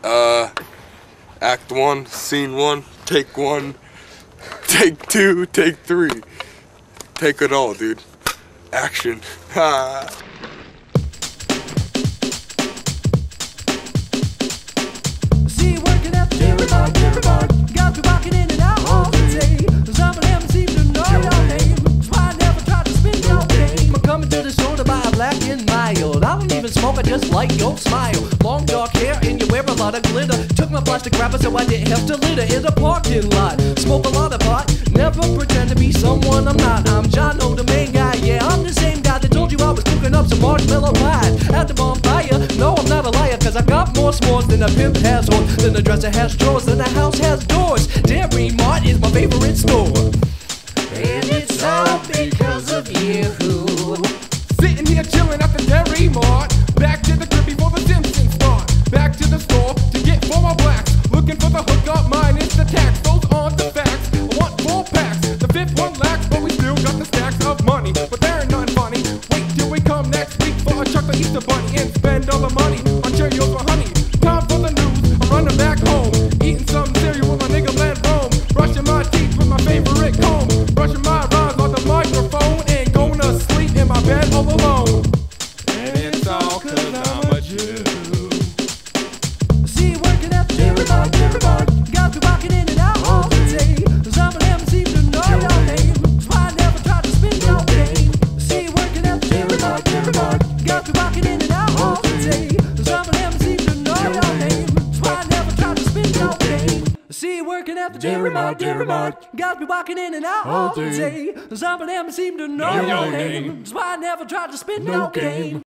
Act 1, Scene 1, Take 1, Take 2, Take 3. Take it all, dude. Action. Ha. See you working at the dairy bar. Got me walking in and out all day. Some of them seem to know your name, so I never try to spin your game. I'm coming to the store to buy a black and mild. I don't even smoke, I just like your smile. Long dark hair and you wear a lot of glitter. Took my plastic wrapper so I didn't have to litter in a parking lot. Smoke a lot of pot, never pretend to be someone I'm not. I'm Jonny, the main guy, yeah, I'm the same guy that told you I was cooking up some marshmallow pie at the bonfire. No, I'm not a liar, cause I got more s'mores than a pimp has horns, than a dresser has drawers, than a house has doors. Dairy Mart is my favorite store, and it's all because of you. Sitting here chilling at the Dairy Mart. Back to the crib before the Simpsons start. Back to the store to get 4 more blacks. Looking for the hookup, minus the tax. Those aren't the facts. I want 4 packs. The 5th one lacks, but we still got the stacks of money. But they're not funny. Wait till we come next week for a chocolate Easter bunny and spend all the money on Cheerios for honey. Time for the news. I'm running back home, eating some cereal with my nigga Land Rome. Brushing my teeth with my favorite comb. Brushing my rhymes on the microphone and going to sleep in my bed all alone. And it's all 'cause I'm a Jew. See you working at the dairy bar. Got me walking in and out all day. Some of them seem to know your name, so I never try to spin your game. See you working at the dairy bar. Got me walking in and out all day. Some of them seem to know your name, so I never try to spin your game. See you working at the dairy mart. Got me walking in and out all day. Some of them seem to know your name, so I never try to spin your game.